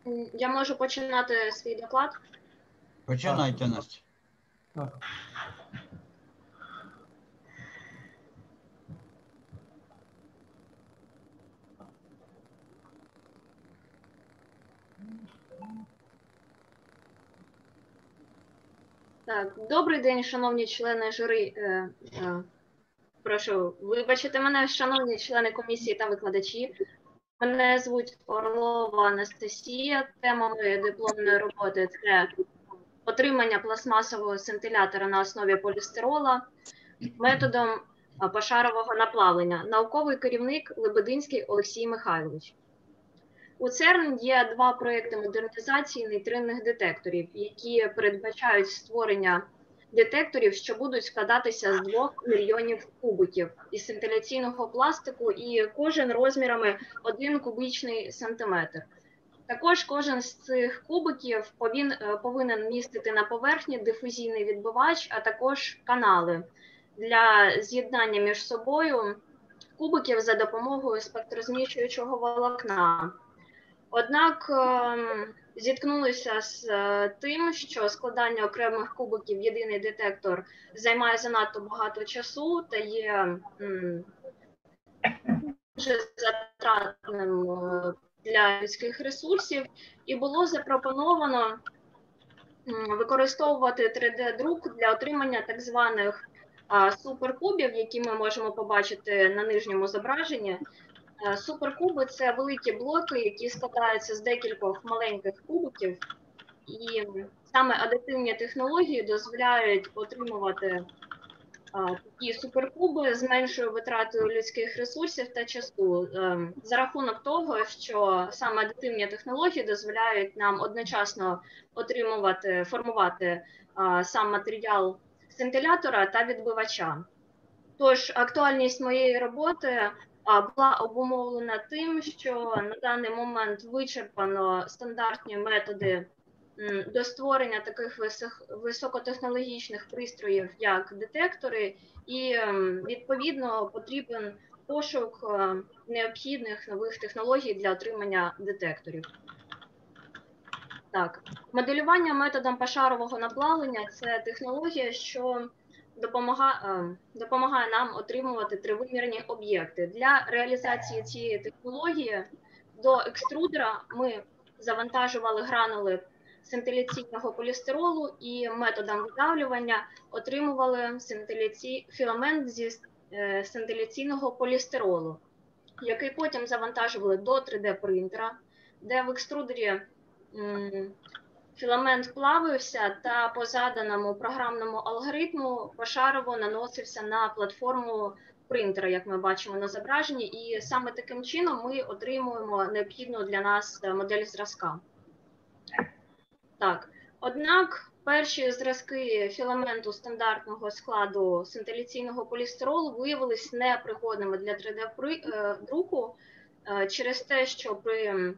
Я можу починати свій доклад? Починайте, Настя. Так. Так, добрий день, шановні члени журі. Прошу вибачити мене, шановні члени комісії та викладачі. Мене звуть Орлова Анастасія. Тема моєї дипломної роботи – це отримання пластмасового сцинтилятора на основі полістирола методом пошарового наплавлення. Науковий керівник Лебединський Олексій Михайлович. У ЦЕРН є два проекти модернізації нейтринних детекторів, які передбачають створення детекторів, що будуть складатися з 2 мільйонів кубиків із сцинтиляційного пластику, і кожен розмірами 1 кубічний сантиметр. Також кожен з цих кубиків повинен містити на поверхні дифузійний відбивач, а також канали для з'єднання між собою кубиків за допомогою спектрозміщуючого волокна. Однак зіткнулися з тим, що складання окремих кубиків в єдиний детектор займає занадто багато часу та є дуже затратним для людських ресурсів, і було запропоновано використовувати 3D-друк для отримання так званих суперкубів, які ми можемо побачити на нижньому зображенні. Суперкуби – це великі блоки, які складаються з декількох маленьких кубиків, і саме адитивні технології дозволяють отримувати такі суперкуби з меншою витратою людських ресурсів та часу, за рахунок того, що саме адитивні технології дозволяють нам одночасно формувати сам матеріал сцинтилятора та відбивача. Тож актуальність моєї роботи була обумовлена тим, що на даний момент вичерпано стандартні методи до створення таких високотехнологічних пристроїв, як детектори, і, відповідно, потрібен пошук необхідних нових технологій для отримання детекторів. Так, моделювання методом пошарового наплавлення – це технологія, що допомагає нам отримувати тривимірні об'єкти. Для реалізації цієї технології до екструдера ми завантажували гранули сцинтиляційного полістиролу і методом видавлювання отримували філамент зі сцинтиляційного полістиролу, який потім завантажували до 3D-принтера, де в екструдері філамент плавився та по заданому програмному алгоритму пошарово наносився на платформу принтера, як ми бачимо на зображенні, і саме таким чином ми отримуємо необхідну для нас модель зразка. Так, однак перші зразки філаменту стандартного складу сцинтиляційного полістиролу виявилися непригодними для 3D-друку через те, що при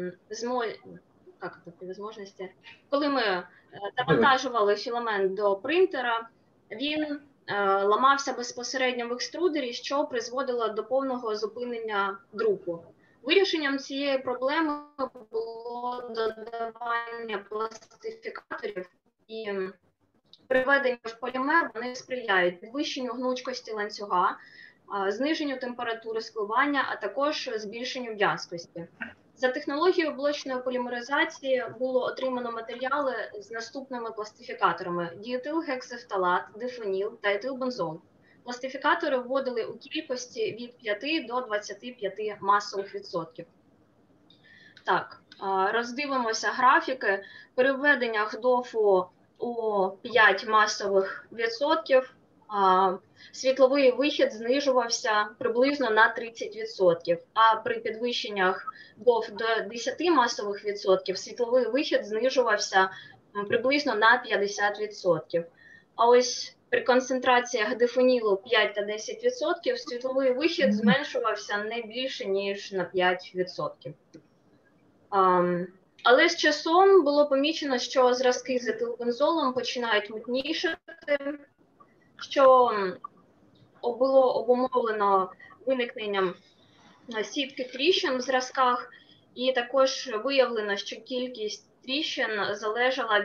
коли ми завантажували філамент до принтера, він ламався безпосередньо в екструдері, що призводило до повного зупинення друку. Вирішенням цієї проблеми було додавання пластифікаторів, і приведення в полімер вони сприяють підвищенню гнучкості ланцюга, зниженню температури скливання, а також збільшенню в'язкості. За технологією блочної полімеризації було отримано матеріали з наступними пластифікаторами: діетилгексафталат, дифеніл та етилбензол. Пластифікатори вводили у кількості від 5 до 25 масових відсотків. Так, роздивимося графіки. При введеннях ДОФу у 5 масових відсотків світловий вихід знижувався приблизно на 30%, а при підвищеннях ДОФ до 10 масових відсотків світловий вихід знижувався приблизно на 50%. А ось при концентраціях дифенілу 5 та 10% світловий вихід зменшувався не більше, ніж на 5%. Але з часом було помічено, що зразки з етилбензолом починають мутнішати, що було обумовлено виникненням сітки тріщин в зразках, І також виявлено, що кількість тріщин залежала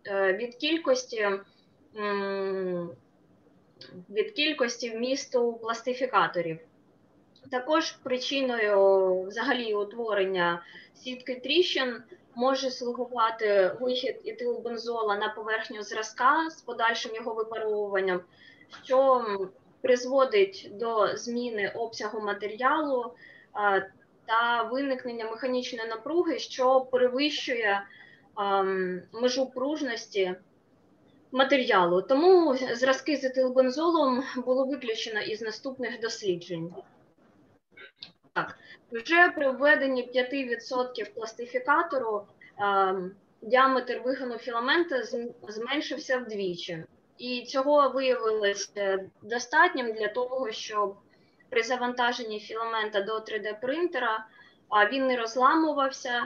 від кількості вмісту пластифікаторів. Також причиною взагалі утворення сітки тріщин може слугувати вихід етилбензола на поверхню зразка з подальшим його випаровуванням, що призводить до зміни обсягу матеріалу та виникнення механічної напруги, що перевищує межу пружності матеріалу. Тому зразки з етилбензолом було виключено із наступних досліджень. Так, вже при введенні 5% пластифікатору діаметр вигину філамента зменшився вдвічі. І цього виявилось достатнім для того, щоб при завантаженні філамента до 3D-принтера він не розламувався.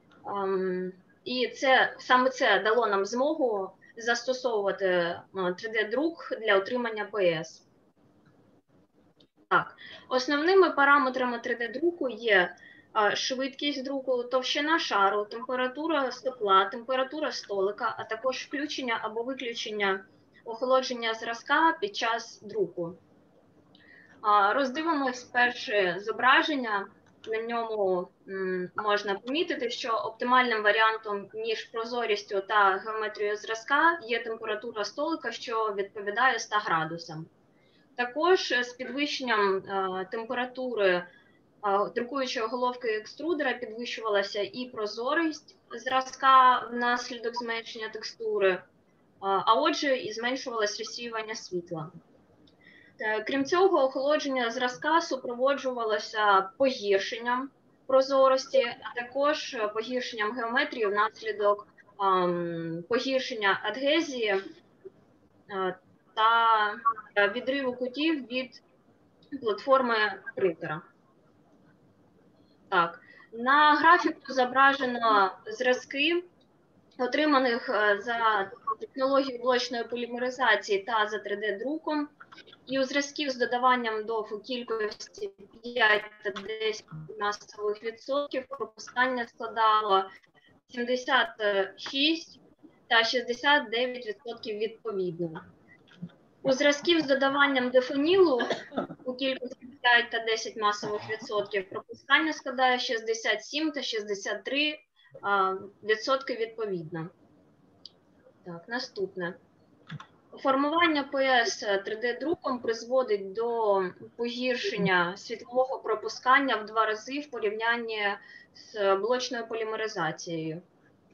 І саме це дало нам змогу застосовувати 3D-друк для отримання ПС. Так, основними параметрами 3D-друку є швидкість друку, товщина шару, температура стекла, температура столика, а також включення або виключення охолодження зразка під час друку. Роздивимось перше зображення. На ньому можна помітити, що оптимальним варіантом між прозорістю та геометрією зразка є температура столика, що відповідає 100 градусам. Також з підвищенням температури друкуючої головки екструдера підвищувалася і прозорість зразка внаслідок зменшення текстури, а отже і зменшувалось розсіювання світла. Крім цього, охолодження зразка супроводжувалося погіршенням прозорості, а також погіршенням геометрії внаслідок погіршення адгезії та відриву кутів від платформи принтера. Так, на графіку зображено зразки, отриманих за технологією блочної полімеризації та за 3D-друком. І у зразків з додаванням до кількості 5 та 10 масових відсотків пропускання складало 76 та 69% відповідно. У зразків з додаванням дифенілу у кількості 5 та 10 масових відсотків пропускання складає 67 та 63% відповідно. Так, наступне. Формування ПС 3D-друком призводить до погіршення світлового пропускання в 2 рази в порівнянні з блочною полімеризацією.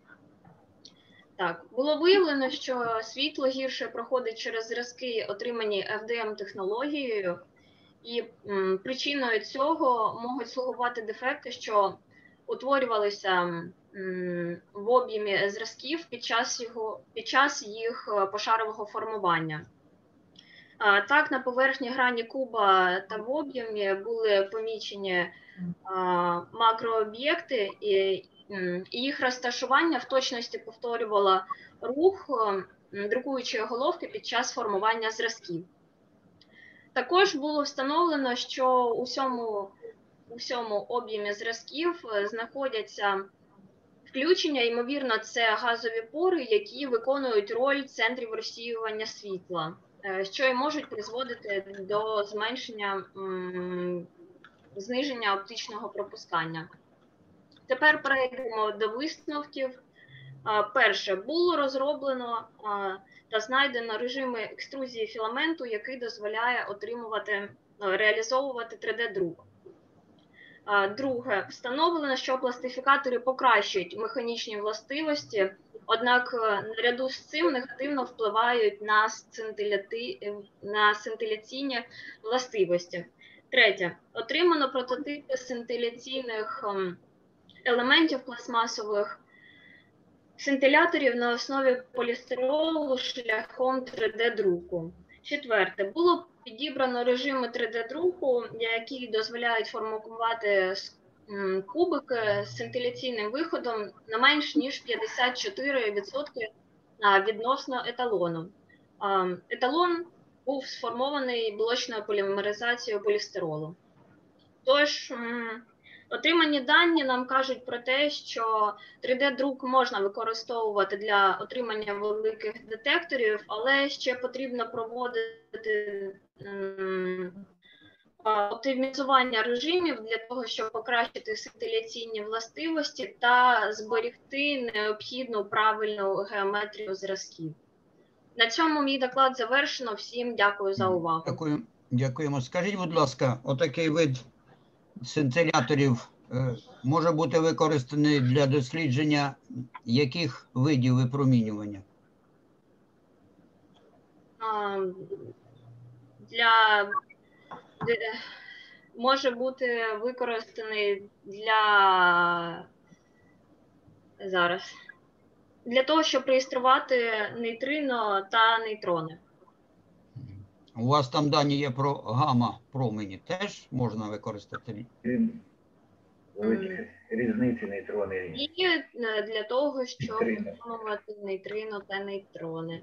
Так, було виявлено, що світло гірше проходить через зразки, отримані FDM-технологією, і причиною цього можуть слугувати дефекти, що утворювалися в об'ємі зразків під час їх пошарового формування. Так, на поверхні грані куба та в об'ємі були помічені макрооб'єкти, і їх розташування в точності повторювало рух друкуючої головки під час формування зразків. Також було встановлено, що у всьому об'ємі зразків знаходяться включення, ймовірно, це газові пори, які виконують роль центрів розсіювання світла, що і можуть призводити до зниження оптичного пропускання. Тепер перейдемо до висновків. Перше, було розроблено та знайдено режими екструзії філаменту, який дозволяє реалізовувати 3D-друк. Друге, встановлено, що пластифікатори покращують механічні властивості, однак наряду з цим негативно впливають на сцинтиляційні властивості. Третє, отримано прототипи сцинтиляційних елементів пластмасових сцинтиляторів на основі полістиролу шляхом 3D-друку. Четверте, було підібрано режими 3D-друку, які дозволяють формувати кубики з сцинтиляційним виходом на менш ніж 54% відносно еталону. Еталон був сформований блочною полімеризацією полістиролу. Тож, Отримані дані нам кажуть про те, що 3D-друк можна використовувати для отримання великих детекторів, але ще потрібно проводити оптимізування режимів для того, щоб покращити синтеляційні властивості та зберегти необхідну правильну геометрію зразків. На цьому мій доклад завершено. Всім дякую за увагу. Дякую. Дякуємо. Скажіть, будь ласка, отакий вид сцинтиляторів може бути використаний для дослідження яких видів випромінювання? Може бути використаний для того, щоб реєструвати нейтрино та нейтрони. У вас там дані є про гамма-промені, теж можна використати? Різниці нейтрони. І для того, щоб отримувати нейтрино та нейтрони.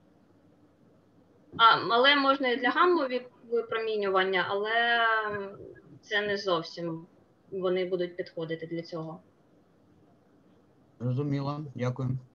Але можна і для гаммові випромінювання, але це не зовсім вони будуть підходити для цього. Зрозуміло, дякую.